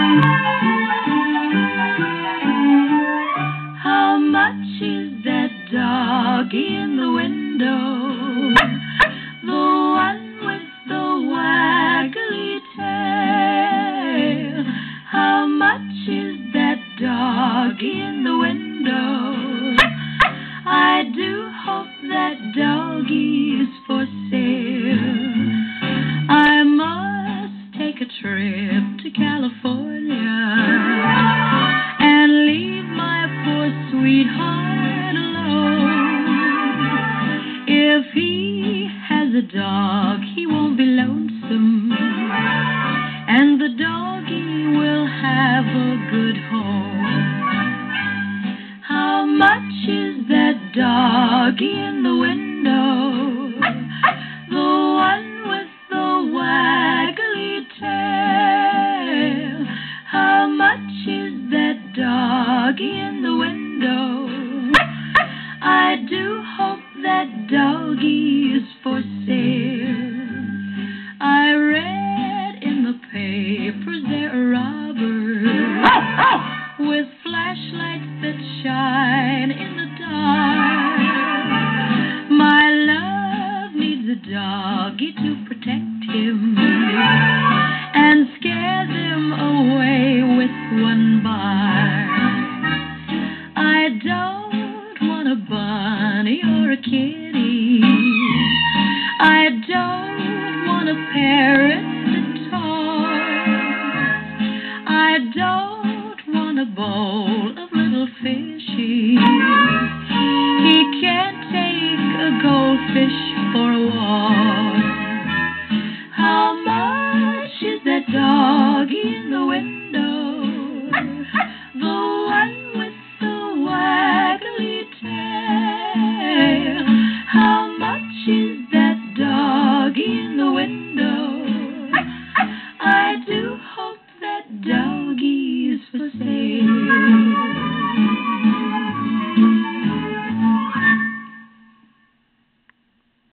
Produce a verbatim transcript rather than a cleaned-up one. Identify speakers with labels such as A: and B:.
A: How much is that doggy in the window? The one with the waggly tail. How much is that doggy in the window? I do hope that doggy is for sale. I must take a trip to California and leave my poor sweetheart alone. If he has a dog, he won't be lonesome, and the doggy will have a good home. How much is that doggy in the window? The one with the waggly tail. How much is that doggy in the window? I do hope that doggy is for sale. I read in the papers there are robbers with flashlights that shine in the dark. My love needs a doggy to protect him and scare them away with one bark. I don't want a bunny or a kitty. I don't want a parrot that talks. I don't want a bowl of little fishies. He can't take a goldfish for a walk. How much is that doggy in the window?